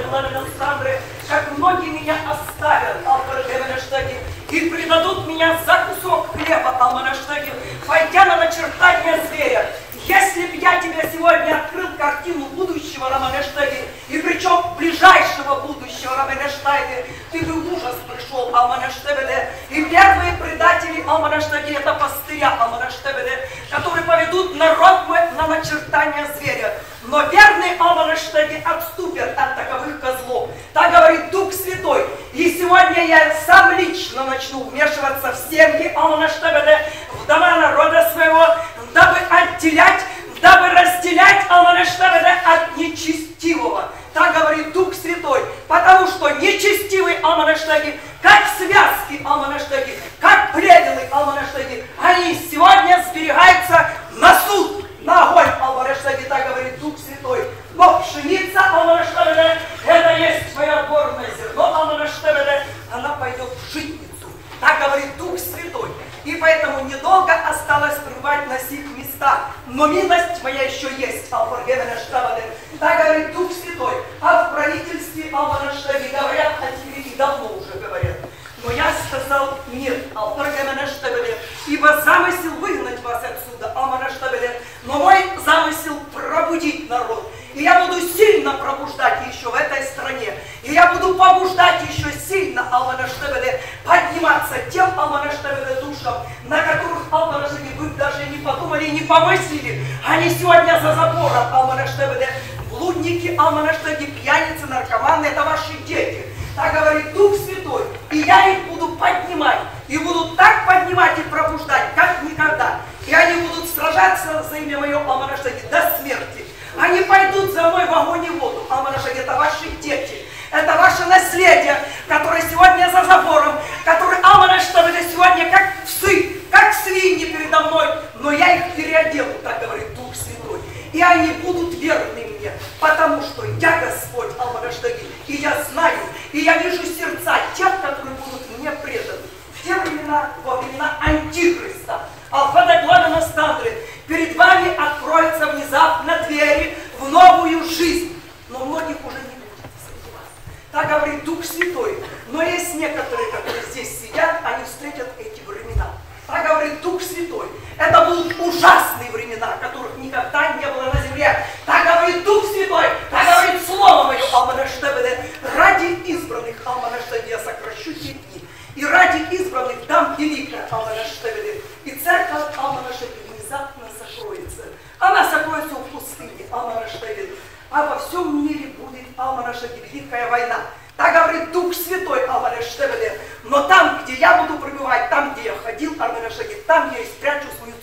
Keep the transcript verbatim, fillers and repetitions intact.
как многие меня оставят, Алфаргевенештаги, и предадут меня за кусок хлеба, Алманаштаги, пойдя на начертание зверя. Если бы я тебе сегодня открыл картину будущего, Раманештаги, и причем ближайшего будущего, Раманештаги, ты бы в ужас пришел, Алманаштаги, и первые предатели, Алманаштаги, это пастыря, Алманаштаги, которые поведут народ мой на начертание зверя. Но верные, Алманаштаги, отступят от таковых козлов. Так говорит Дух Святой. И сегодня я сам лично начну вмешиваться в семьи, Алманаштаги, в дома народа своего, дабы отделять, дабы разделять, Алманаштаги, от нечестивого. Так говорит Дух Святой. Потому что нечестивые, Алманаштаги, как связки, Алманаштаги, как плевелы, Алманаштаги, они сегодня сберегаются на суд, на огонь, Алманаштаги, так говорит Дух Святой. Но пшеница, Алманаштаги, это есть твое отборное зерно, Алманаштаги, она пойдет в житницу. Так говорит Дух Святой. И поэтому недолго осталось пребывать на сих местах. Но милость моя еще есть, Алфаргевенештаги. Так говорит Дух Святой. А в правительстве, Алманаштаги, говорят о тебе и давно уже говорят. Но я сказал нет, Алфаргевенештаги, ибо замысел выгнать вас отсюда, Алманаштаги, но мой замысел пробудить народ. И я буду сильно пробуждать еще в этой стране. И я буду побуждать еще сильно, Алманаштаги, подниматься тем, Алманаштаги, душам, на которых, Алманаштаги, вы даже не подумали и не помыслили. Они сегодня за забором, Алманаштаги, блудники, Алманаштаги, пьяницы, наркоманы, это ваши дети. Так говорит Дух Святой. И я их буду поднимать. И буду так поднимать и пробуждать, как никогда. И они будут сражаться за имя мое, Алманаштаги, до смерти. Они пойдут за мной в огонь и воду, Алманаштаги, это ваши дети. Это ваше наследие, которое сегодня за забором, которое, Алманаштаги, сегодня как псы, как свиньи передо мной. Но я их переоделу, так говорит Дух Святой. И они будут верны мне, потому что я Господь, Алманаштаги, и я знаю, и я вижу сердца тех, которые будут мне преданы. В те времена, во времена Антихриста, Алфадагладанастандри, перед вами откроются внезапно двери в новую жизнь. Но многих уже не будет среди вас. Так говорит Дух Святой. Но есть некоторые, которые здесь сидят, они встретят эти времена. Так говорит Дух Святой. Это будут ужасные времена, которых никогда не было на земле. Так говорит Дух Святой. Так говорит Слово мое, Алманаштаги. Ради избранных, Алманаштаги, я сокращу те дни. И ради избранных дам великое, Алманаштаги. И церковь, Алманаштаги, внезапно закроется. Она закроется в пустыне, Алманаштаги. А во всем мире будет, Алманаштаги, великая война. Так говорит Дух Святой, Алманаштаги. Но там, где я буду пребывать, там, где я ходил, Алманаштаги, там я и спрячу свою